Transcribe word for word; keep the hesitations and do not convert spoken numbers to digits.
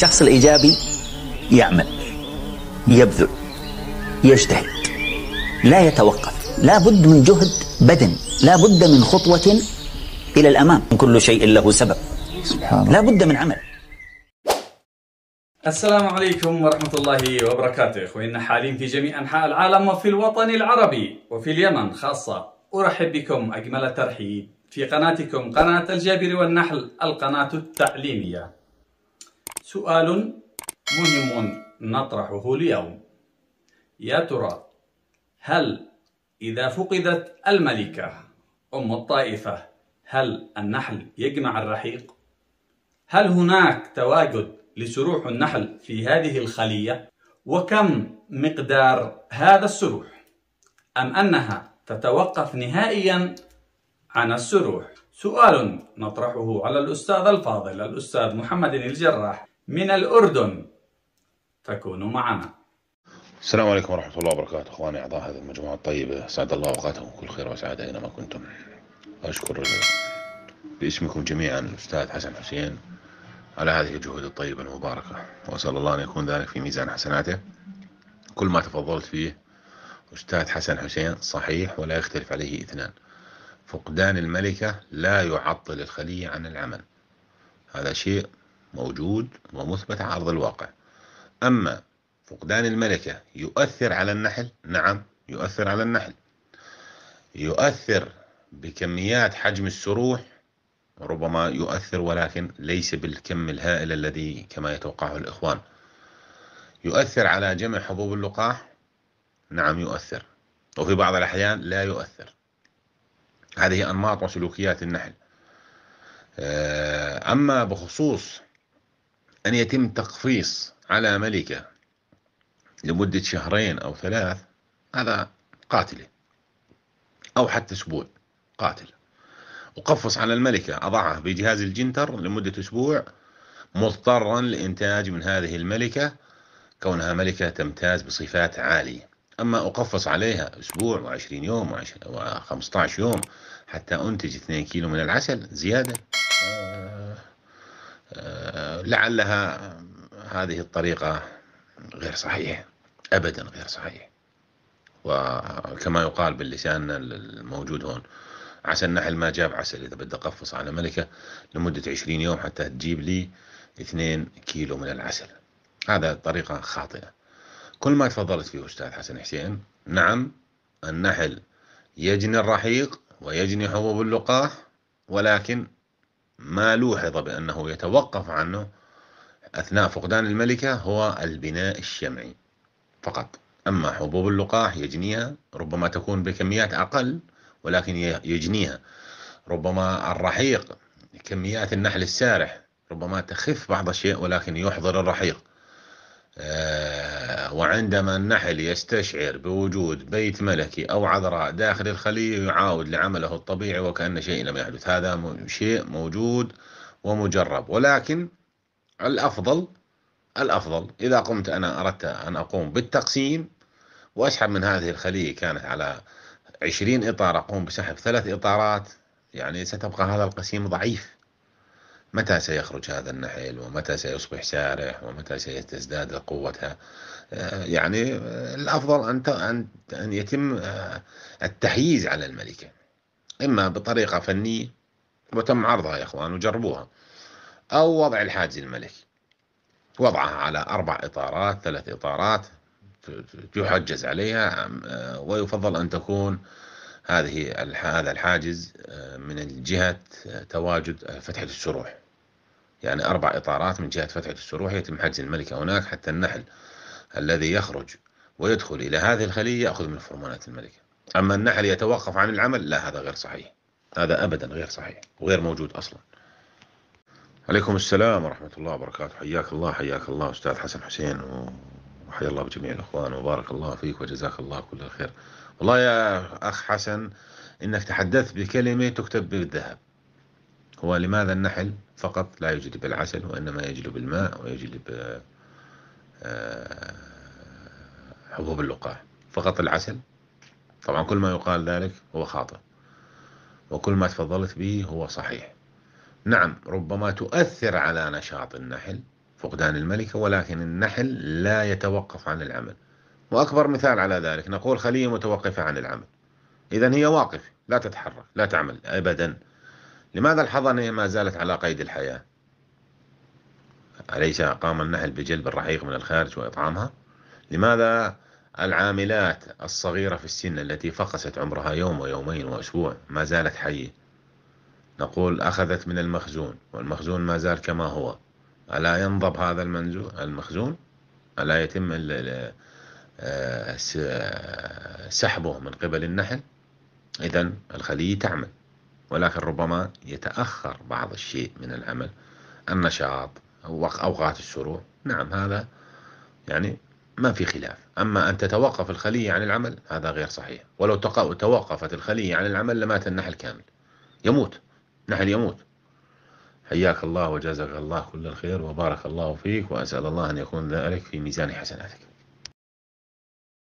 الشخص الإيجابي يعمل، يبذل، يجتهد، لا يتوقف، لا بد من جهد بدن، لا بد من خطوة إلى الأمام. كل شيء له سبب، سبحان الله، لا بد من عمل. السلام عليكم ورحمة الله وبركاته. إخواننا حالين في جميع أنحاء العالم وفي الوطن العربي وفي اليمن خاصة، أرحب بكم أجمل الترحيب في قناتكم قناة الجابر والنحل، القناة التعليمية. سؤال مهم نطرحه اليوم: يا ترى هل إذا فقدت الملكة أم الطائفة هل النحل يجمع الرحيق؟ هل هناك تواجد لسروح النحل في هذه الخلية؟ وكم مقدار هذا السروح؟ أم أنها تتوقف نهائيا عن السروح؟ سؤال نطرحه على الأستاذ الفاضل الأستاذ محمد الجراح من الأردن. تكونوا معنا. السلام عليكم ورحمة الله وبركاته. أخواني أعضاء هذه المجموعة الطيبة، سعد الله أوقاتكم كل خير وسعادة أينما كنتم. أشكر باسمكم جميعا الأستاذ حسن حسين على هذه الجهود الطيبة المباركة، وأسأل الله أن يكون ذلك في ميزان حسناته. كل ما تفضلت فيه أستاذ حسن حسين صحيح ولا يختلف عليه اثنان. فقدان الملكة لا يعطل الخلية عن العمل، هذا شيء موجود ومثبت على أرض الواقع. أما فقدان الملكة يؤثر على النحل، نعم يؤثر على النحل، يؤثر بكميات حجم السروح، ربما يؤثر ولكن ليس بالكم الهائل الذي كما يتوقعه الإخوان. يؤثر على جمع حبوب اللقاح، نعم يؤثر، وفي بعض الأحيان لا يؤثر. هذه أنماط وسلوكيات النحل. أما بخصوص أن يتم تقفيص على ملكة لمدة شهرين أو ثلاث، هذا قاتلة، أو حتى أسبوع قاتل. أقفص على الملكة، أضعها بجهاز الجنتر لمدة أسبوع، مضطرا لإنتاج من هذه الملكة كونها ملكة تمتاز بصفات عالية. أما أقفص عليها أسبوع وعشرين يوم وخمسة عشر يوم حتى أنتج اثنين كيلو من العسل زيادة، آه آه لعلها هذه الطريقة غير صحيحة، أبدا غير صحيح. وكما يقال باللسان الموجود هون، عسل النحل ما جاب عسل إذا بدي أقفص على ملكة لمدة عشرين يوم حتى تجيب لي اثنين كيلو من العسل. هذا طريقة خاطئة. كل ما تفضلت فيه أستاذ حسن حسين، نعم النحل يجني الرحيق ويجني حبوب اللقاح، ولكن ما لوحظ بأنه يتوقف عنه أثناء فقدان الملكة هو البناء الشمعي فقط. أما حبوب اللقاح يجنيها، ربما تكون بكميات أقل ولكن يجنيها. ربما الرحيق، كميات النحل السارح ربما تخف بعض الشيء ولكن يحضر الرحيق. آه وعندما النحل يستشعر بوجود بيت ملكي أو عذراء داخل الخلية يعاود لعمله الطبيعي وكأن شيء لم يحدث. هذا شيء موجود ومجرب، ولكن الأفضل الأفضل إذا قمت أنا أردت أن أقوم بالتقسيم وأسحب من هذه الخلية، كانت على عشرين إطار، أقوم بسحب ثلاث إطارات، يعني ستبقى هذا القسيم ضعيف. متى سيخرج هذا النحل ومتى سيصبح سارح ومتى ستزداد قوتها؟ يعني الأفضل أن أن يتم التحييز على الملكة، إما بطريقة فنية وتم عرضها يا إخوان وجربوها، أو وضع الحاجز الملكي، وضعها على أربع إطارات ثلاث إطارات يحجز عليها، ويفضل أن تكون هذه هذا الحاجز من جهة تواجد فتحة السروح، يعني أربع إطارات من جهة فتحة السروح يتم حجز الملكة هناك حتى النحل الذي يخرج ويدخل إلى هذه الخلية يأخذ من فرمانات الملكة. أما النحل يتوقف عن العمل، لا، هذا غير صحيح، هذا أبدا غير صحيح وغير موجود أصلا. عليكم السلام ورحمة الله وبركاته. حياك الله حياك الله أستاذ حسن حسين، وحيا الله بجميع الأخوان وبارك الله فيك وجزاك الله كل الخير. والله يا أخ حسن إنك تحدثت بكلمة تكتب بالذهب. هو لماذا النحل فقط لا يجلب العسل وإنما يجلب الماء ويجلب حبوب اللقاح؟ فقط العسل؟ طبعا كل ما يقال ذلك هو خاطئ، وكل ما تفضلت به هو صحيح. نعم ربما تؤثر على نشاط النحل فقدان الملكة، ولكن النحل لا يتوقف عن العمل. وأكبر مثال على ذلك نقول خلية متوقفة عن العمل، إذن هي واقفة لا تتحرك لا تعمل أبدا. لماذا الحضنة ما زالت على قيد الحياة؟ أليس قام النحل بجلب الرحيق من الخارج وإطعامها؟ لماذا العاملات الصغيرة في السن التي فقست عمرها يوم ويومين وأسبوع ما زالت حية؟ نقول أخذت من المخزون والمخزون ما زال كما هو. ألا ينضب هذا المخزون؟ ألا يتم سحبه من قبل النحل؟ إذن الخلية تعمل، ولكن ربما يتأخر بعض الشيء من العمل، النشاط أو أوقات الشروع. نعم هذا يعني ما في خلاف. أما أن تتوقف الخلية عن العمل هذا غير صحيح. ولو توقفت الخلية عن العمل لمات النحل كامل، يموت، نحل يموت. حياك الله وجزاك الله كل الخير وبارك الله فيك، وأسأل الله أن يكون ذلك في ميزان حسناتك.